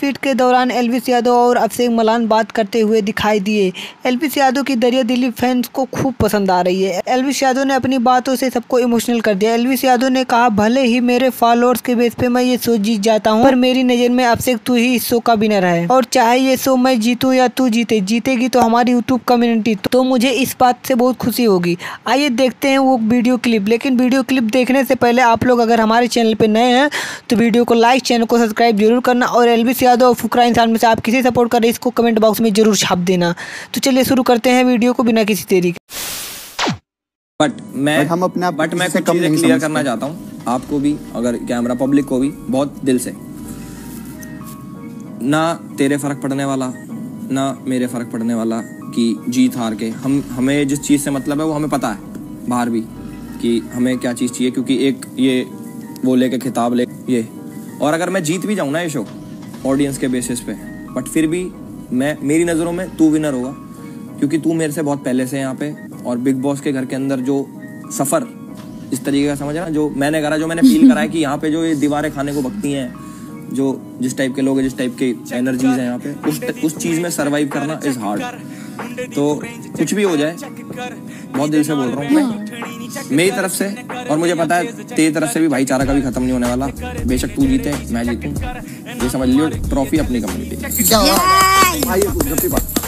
Feet के दौरान Elvis Yadav और अभिषेक मलान बात करते हुए दिखाई दिए। एल्विस यादव की दरिया दिली फैंस को खूब पसंद आ रही है। एल्विस यादव ने अपनी बातों से सबको इमोशनल कर दिया। एल्विस यादव ने कहा, भले ही मेरे फॉलोअर्स के बेस पे मैं ये शो जीत जाता हूँ, पर मेरी नज़र में अभिषेक तू ही इस शो का विनर है, और चाहे ये शो मैं जीतूँ या तू जीतेगी तो हमारी यूट्यूब कम्युनिटी तो मुझे इस बात से बहुत खुशी होगी। आइए देखते हैं वो वीडियो क्लिप। लेकिन वीडियो क्लिप देखने से पहले आप लोग अगर हमारे चैनल पे नए हैं तो वीडियो को लाइक, चैनल को सब्सक्राइब जरूर करना, और एल्विस यादव और फुकरा इंसान में से आप किसे सपोर्ट कर रहे हैं इसको कमेंट बॉक्स में जरूर छाप देना। तो चलिए शुरू करते हैं वीडियो को बिना किसी देरी के। बट मैं कुछ चीजें क्लियर करना चाहता हूँ आपको भी, अगर कैमरा पब्लिक को भी, बहुत दिल से। ना तेरे फर्क पड़ने वाला ना मेरे फर्क पड़ने वाला कि जीत हार के हमें जिस चीज़ से मतलब है वो हमें पता है बाहर भी कि हमें क्या चीज़ चाहिए, क्योंकि एक ये वो लेके खिताब ले ये, और अगर मैं जीत भी जाऊँ ना ये शो ऑडियंस के बेसिस पे, बट फिर भी मेरी नज़रों में तू विनर होगा, क्योंकि तू मेरे से बहुत पहले से यहाँ पे, और बिग बॉस के घर के अंदर जो सफ़र इस तरीके का समझ रहा, जो मैंने करा, जो मैंने फील करा है कि यहाँ पे जो ये दीवारें खाने को बकती हैं, जो जिस टाइप के लोग हैं, जिस टाइप के एनर्जीज हैं यहाँ पे, उस चीज़ में सर्वाइव करना इज़ हार्ड। तो कुछ भी हो जाए, बहुत दिल से बोल रहा हूँ मैं, मेरी तरफ से, और मुझे पता है तेरी तरफ से भी भाईचारा कभी खत्म नहीं होने वाला। बेशक तू जीते मैं जीतूँ, ये समझ लियो ट्रॉफी अपनी कम्युनिटी।